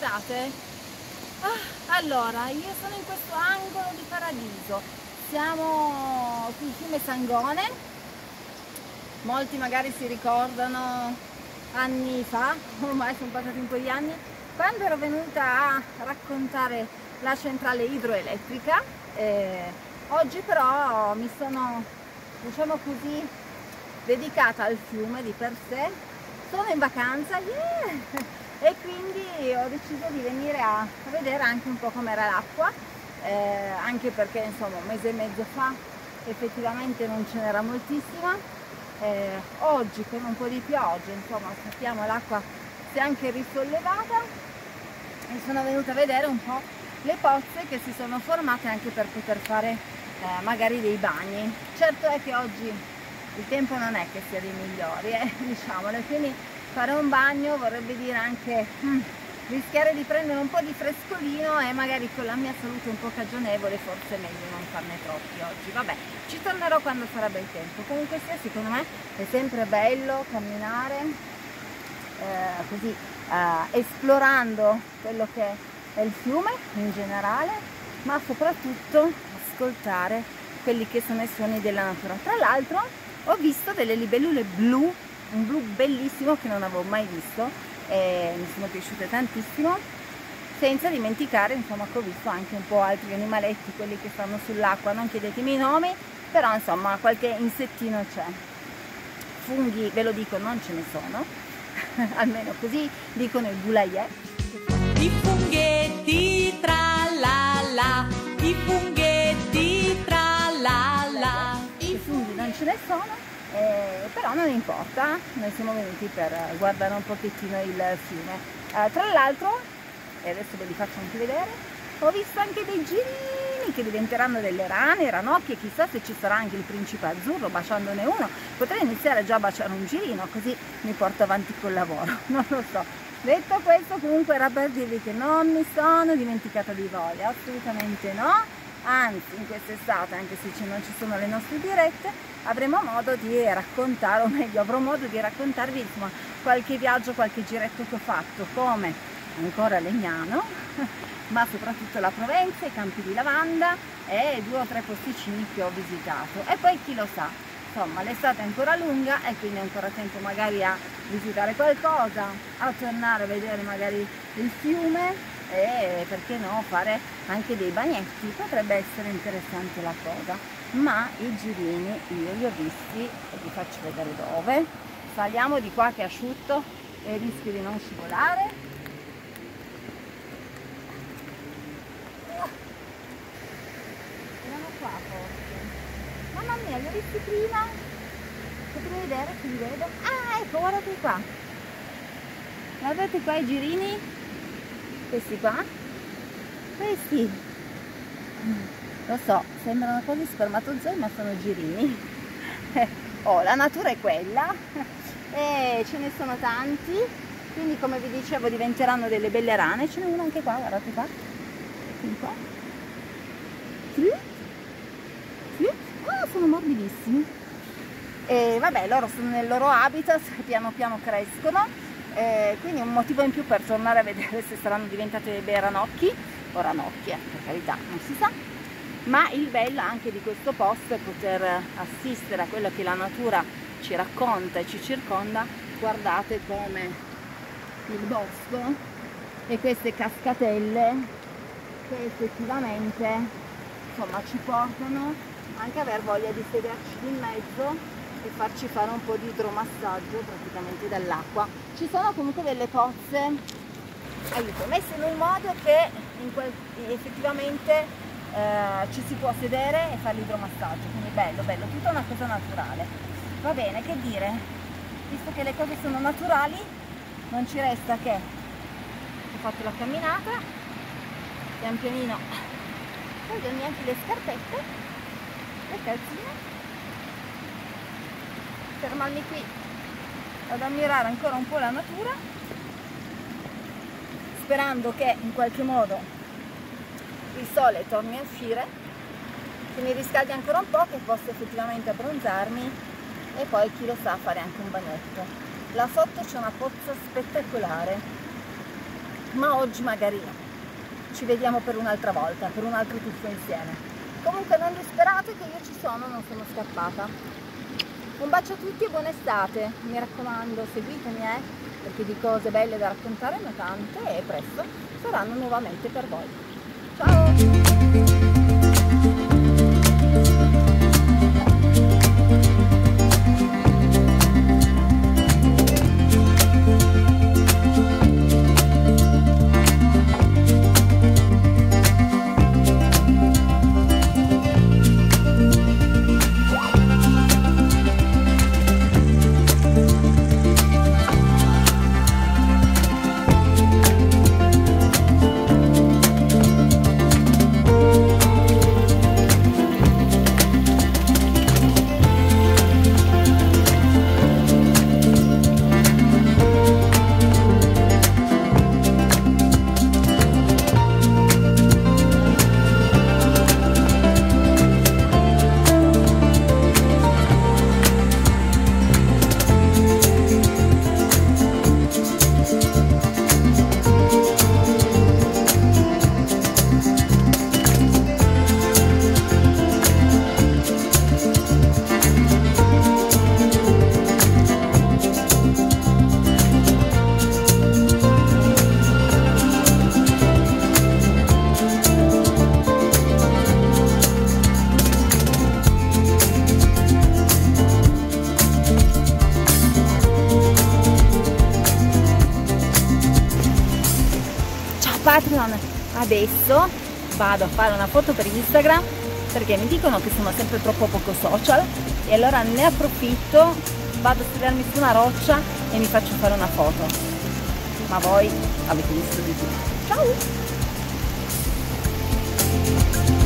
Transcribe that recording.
scusate. Allora, io sono in questo angolo di paradiso, siamo sul fiume Sangone. Molti magari si ricordano anni fa, ormai sono passati un po' di anni, quando ero venuta a raccontare la centrale idroelettrica. Oggi però mi sono, diciamo così, dedicata al fiume di per sé. Sono in vacanza, yeah! E quindi ho deciso di venire a vedere anche un po' com'era l'acqua, anche perché insomma un mese e mezzo fa effettivamente non ce n'era moltissima. Oggi con un po' di pioggia, insomma, sappiamo, l'acqua si è anche risollevata e sono venuta a vedere un po' le pozze che si sono formate anche per poter fare magari dei bagni. Certo è che oggi il tempo non è che sia dei migliori, diciamolo, quindi fare un bagno vorrebbe dire anche rischiare di prendere un po' di frescolino e magari con la mia salute un po' cagionevole forse è meglio non farne troppi oggi. Vabbè, ci tornerò quando sarà bel tempo. Comunque sia, secondo me è sempre bello camminare così, esplorando quello che è il fiume in generale, ma soprattutto ascoltare quelli che sono i suoni della natura. Tra l'altro ho visto delle libellule blu, un blu bellissimo che non avevo mai visto e mi sono piaciute tantissimo, senza dimenticare insomma che ho visto anche un po' altri animaletti, quelli che stanno sull'acqua, non chiedetemi i nomi, però insomma qualche insettino c'è. Funghi ve lo dico, non ce ne sono, almeno così dicono i gulaiè. I funghetti tra la la, i funghetti tra la la. I funghi non ce ne sono, però non importa, noi siamo venuti per guardare un pochettino il fiume. Tra l'altro, e adesso ve li faccio anche vedere, ho visto anche dei girini che diventeranno delle rane, ranocchie, chissà se ci sarà anche il principe azzurro baciandone uno. Potrei iniziare già a baciare un girino, così mi porto avanti col lavoro, non lo so. Detto questo, comunque era per dirvi che non mi sono dimenticata di voi, assolutamente no. Anzi, in quest'estate, anche se non ci sono le nostre dirette, avremo modo di raccontare, o meglio avrò modo di raccontarvi insomma qualche viaggio, qualche giretto che ho fatto, come ancora Legnano, ma soprattutto la Provenza, i campi di lavanda e 2 o 3 posticini che ho visitato. E poi chi lo sa, insomma l'estate è ancora lunga e quindi è ancora tempo magari a visitare qualcosa, a tornare a vedere magari il fiume e perché no fare anche dei bagnetti, potrebbe essere interessante la cosa. Ma i girini io li ho visti e vi faccio vedere dove. Saliamo di qua che è asciutto e rischio di non scivolare. Erano qua forse, mamma mia, li ho visti prima, potete vedere che li vedo. Ah, ecco, guardate qua, guardate qua i girini, questi qua, questi, lo so, sembrano quasi spermatozoi ma sono girini. Oh, la natura è quella e ce ne sono tanti, quindi come vi dicevo diventeranno delle belle rane. Ce n'è uno anche qua, guardate qua, qua. Oh, sono morbidissimi e vabbè, loro sono nel loro habitat, piano piano crescono, quindi un motivo in più per tornare a vedere se saranno diventate dei bei ranocchi o ranocchie, per carità, non si sa. Ma il bello anche di questo posto è poter assistere a quello che la natura ci racconta e ci circonda. Guardate come il bosco e queste cascatelle che effettivamente insomma ci portano anche a aver voglia di sederci in mezzo e farci fare un po' di idromassaggio praticamente dall'acqua. Ci sono comunque delle pozze, aiuto, messe in un modo che effettivamente ci si può sedere e fare l'idromassaggio, quindi bello, bello, tutta una cosa naturale. Va bene, che dire, visto che le cose sono naturali non ci resta che ho fatto la camminata, pian pianino togliermi anche le scarpette, le calzine, fermarmi qui ad ammirare ancora un po' la natura, sperando che in qualche modo il sole torni a uscire, che mi riscaldi ancora un po', che posso effettivamente abbronzarmi e poi chi lo sa fare anche un bagnetto. Là sotto c'è una pozza spettacolare, ma oggi magari no. Ci vediamo per un'altra volta, per un altro tuffo insieme. Comunque non disperate che io ci sono, non sono scappata. Un bacio a tutti e buona estate, mi raccomando, seguitemi perché di cose belle da raccontare ne ho tante e presto saranno nuovamente per voi. Ciao! Patreon, adesso vado a fare una foto per Instagram perché mi dicono che sono sempre troppo poco social e allora ne approfitto, vado a sedermi su una roccia e mi faccio fare una foto. Ma voi avete visto di tutto. Ciao!